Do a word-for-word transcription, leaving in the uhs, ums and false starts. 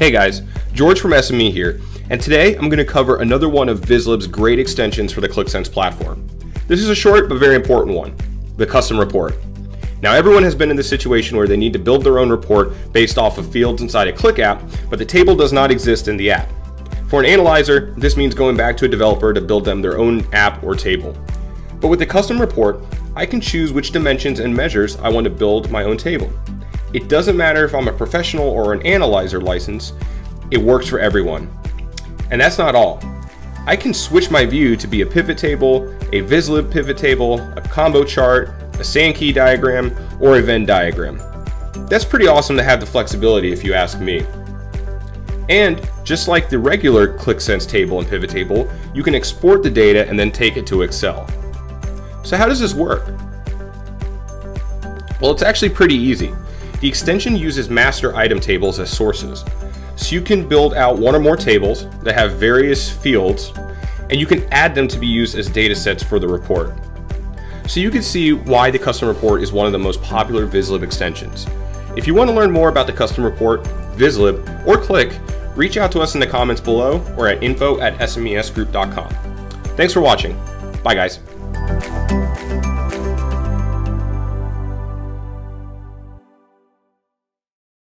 Hey guys, George from S M E here, and today I'm going to cover another one of Vizlib's great extensions for the Qlik Sense platform. This is a short but very important one, the custom report. Now everyone has been in the situation where they need to build their own report based off of fields inside a Qlik app, but the table does not exist in the app. For an analyzer, this means going back to a developer to build them their own app or table. But with the custom report, I can choose which dimensions and measures I want to build my own table. It doesn't matter if I'm a professional or an analyzer license, it works for everyone. And that's not all. I can switch my view to be a pivot table, a Vizlib pivot table, a combo chart, a Sankey diagram, or a Venn diagram. That's pretty awesome to have the flexibility if you ask me. And just like the regular Qlik Sense table and pivot table, you can export the data and then take it to Excel. So how does this work? Well, it's actually pretty easy. The extension uses master item tables as sources. So you can build out one or more tables that have various fields, and you can add them to be used as data sets for the report. So you can see why the custom report is one of the most popular Vizlib extensions. If you want to learn more about the custom report, Vizlib, or Qlik, reach out to us in the comments below or at info at S M E S group dot com. Thanks for watching. Bye guys.